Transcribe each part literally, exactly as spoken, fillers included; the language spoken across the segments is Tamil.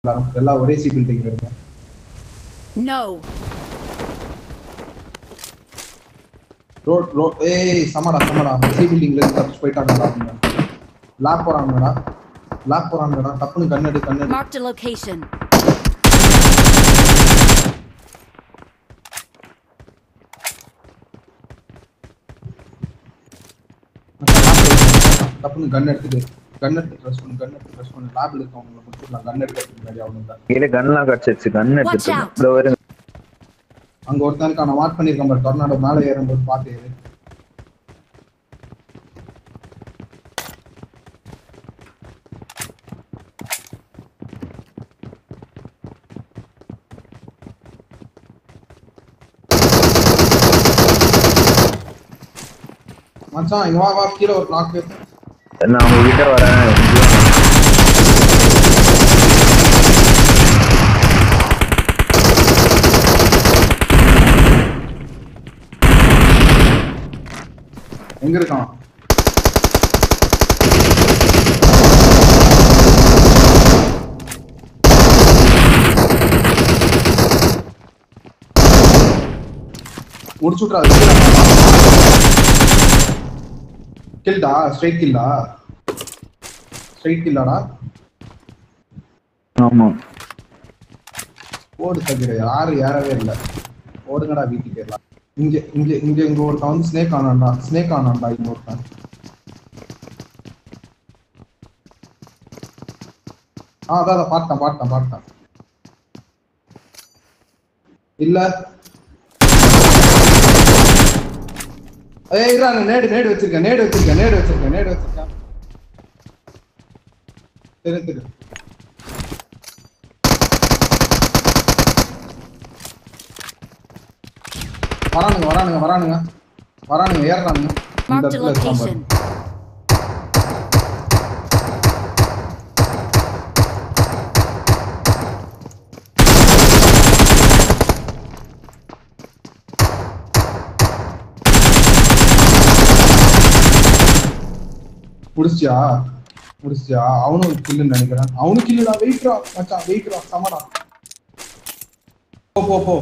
எல்லாம் ஒரே சி பில்டிங்ல இருக்கு. No. ரோட் ரோட் ஏய் சமடா சமடா சி பில்டிங்ல இருந்து தப்பிச்சு போய்ட்டாங்கடா. லாக் போறாங்கடா. லாக் போறாங்கடா. டப்புனு கன் எடு கன் எடு. Mark the location. டப்புனு கன் எடுத்துட்டு கன் எடுத்து ட்ரெஸ் பண்ணு கன் எடுத்து ட்ரெஸ் பண்ணு லாப்ல இருக்கவங்கள முடிச்சிடலாம். கன் எடுக்கிறதுக்கு முன்னாடி அவனுங்க கீழே கன்லாம் கட்சிச்சு கன் எடுத்து ப்ரோ வருங்க. அங்க ஒருத்தனுக்கு நான் மார்க் பண்ணிருக்கேன் பாரு. டொர்னாடோ மேலே ஏறும்போது பாத்து ஏறு. மச்சான் இங்க வா வா கீழ ஒரு நாக் பேசு. நான் உங்க கிட்ட வரேன். எங்க இருக்கான்? முடிச்சுட்றா. கில்டா ஸ்ட்ரைட் கில்லா ஸ்ட்ரைட் கில்லாடா. ஆமா ஓடு தகிர யாரும் ஏறவே இல்லை. ஓடுங்கடா வீட்டுக்கு எல்லாம். இங்க இங்க இங்க இங்க ஒருத்தன் வந்து ஸ்னேக் ஆனான்டா. ஸ்னேக் ஆனான்டா இங்க ஒருத்தன். ஆ அதான் அதான் பார்த்தேன் பார்த்தேன் பார்த்தேன். இல்ல ஏய் இருடா நேடு நேடு வச்சிருக்கேன் நேடு வச்சிருக்கேன் நேடு வச்சிருக்கேன் நேடு வச்சிருக்கேன். தெரு தெரு வரானுங்க வரானுங்க வரானுங்க வரானுங்க ஏறானுங்க. இந்த இடத்துல இருக்காங்க. முடிச்சியா முடிச்சியா? அவனும் கில்லுன்னு நினைக்கிறேன். அவனும் கில்லுடா. வெயிட்ரா மச்சான் வெயிட்ரா சமடா. போ போ போ.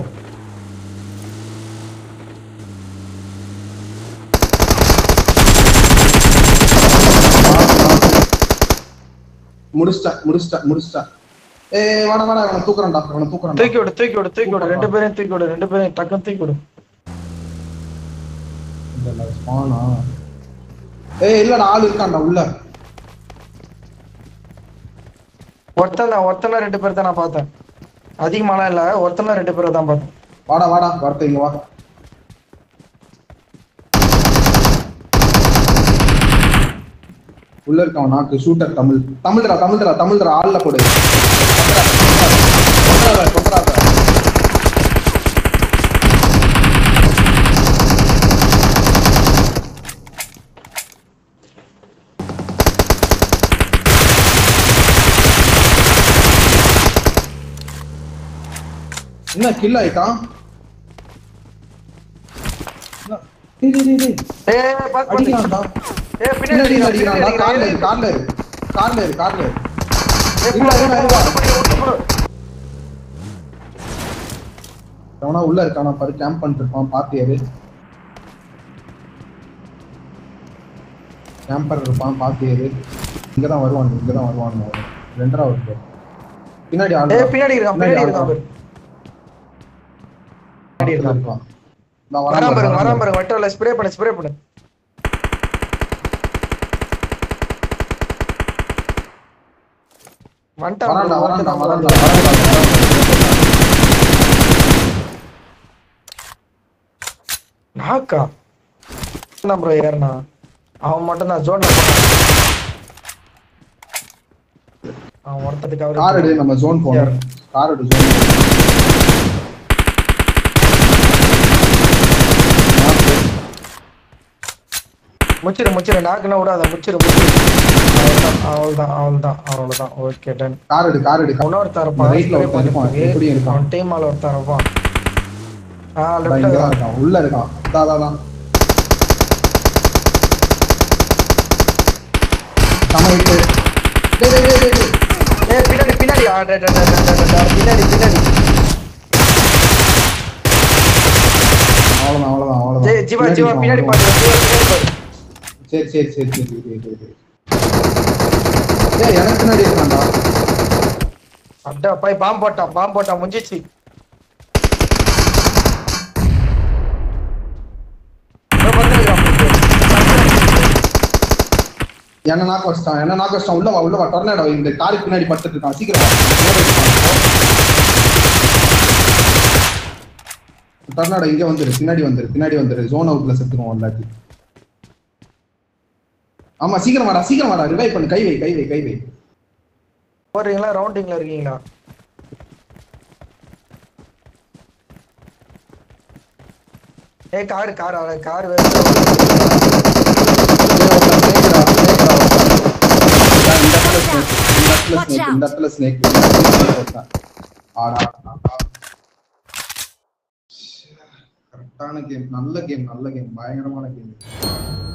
முடிச்சிட்டா முடிச்சிட்டா முடிச்சிட்டா. ஏய் வாடா வாடா அவனை தூக்குறேன்டா அவனை தூக்குறேன். தூக்கி விடு தூக்கி விடு தூக்கி விடு ரெண்டு பேரையும் தூக்கி விடு ரெண்டு பேரையும் டக்குன்னு தூக்கி விடு. இல்ல ஸ்பானா. ஏய் இல்லடா ஆள் இருக்கான்டா உள்ள. ஒருத்தன் தான் ஒருத்தன ரெண்டு பேர் தான் நான் பார்த்தேன். அதிகமாலாம் இல்ல ஒருத்தன ரெண்டு பேரை தான் பார்த்தேன். வாடா வாடா வரட்டு இங்க வா. உள்ள இருக்கான் நாக்கு ஷூட்டர். தமிழ் தமிழ்டா தமிழ்டா தமிழ்டா ஆள்ல போடு. என்ன கில் ஆயிட்டான்? டேய் டேய் டேய் ஏய் பாத்து அடிக்கறான்டா. ஏய் பின்னாடி பின்னாடி அடிக்கறான்டா. கார்ல இரு கார்ல இரு கார்ல இரு கார்ல இரு. அவனா உள்ள இருக்கானா பாரு. கேம்ப் பண்ணிட்டு இருப்பான் பாத்து ஏறு. கேம்பர் இருப்பான் பாத்து ஏறு. இங்கதான் வருவாங்க இங்கதான் வருவாங்க. ரெண்டாவது பின்னாடி ஆளு. ஏய் பின்னாடி இருக்கான் பின்னாடி இருக்கான் பாரு. பின்னாடி இருக்கான். நான் வரான் பாரு வரான் பாரு. வட்டல ஸ்ப்ரே பண்ணு ஸ்ப்ரே பண்ணு. வண்டா வரான்டா வரான்டா வரான்டா. நாக்கா என்ன ப்ரோ ஏறனா? அவன் மட்டும் தான் ஜோன்ல போறான். அவன் ஒருத்ததுக்கு அவரு கார் எடு நம்ம ஜோன் போறோம். கார் எடு ஜோன். முச்சிரு முச்சிரு நாக்குனா விடாத முச்சிரு முச்சிரு. அவ்வளவுதான் அவ்வளவுதான் அவ்வளவுதான். Okay done. கார் எடு கார் எடு. இன்னொருத்தர் இருப்பான் ரைட்ல ஒருத்தன் இருப்பான். எப்படி இருக்கான்? அவன் டீம் ஆல ஒருத்தர் இருப்பான். ஆ இங்க லெஃப்ட்ல தான் இருக்கான். உள்ள இருக்கான். தா தா தா. சமைட்டு. டேய் டேய் டேய் டேய். ஏய் பின்னாடி பின்னாடியா அட அட அட அட பின்னாடி பின்னாடி அவ்வளவுதான் அவ்வளவுதான் அவ்வளவுதான் ஜெய் ஜீவா ஜீவா பின்னாடி பாரு பின்னாடி பாரு சரி சரி சரி சரி சரி சரி ஏய் எனக்கு பின்னாடி இருக்கான்டா அட போய் பாம் போட்டா பாம் போட்டா முடிஞ்சிச்சு என்ன நாக்கு வச்சிட்டான் என்ன நாக்கு வச்சிட்டான் உள்ள வா உள்ள வா டொர்னேடோ இந்த காருக்கு பின்னாடி படுத்துட்டு இருக்கான் சீக்கிரம் வா டொர்னேடோ இங்க வந்துரு பின்னாடி வந்துரு பின்னாடி வந்துரு ஜோன் அவுட்ல செத்துருவோம் எல்லாத்தி ஆமா சீக்கிரம் வாடா சீக்கிரம் வாடா ரிவைவ் பண்ணு கை வை கை வை கை வை போறீங்களா ரவுண்டிங்ல இருக்கீங்களா ஏய் கார் கார் கார் வேற இந்த இடத்துல ஸ்னேக் ஆடா கரெக்டான கேம் நல்ல கேம் நல்ல கேம் பயங்கரமான கேம்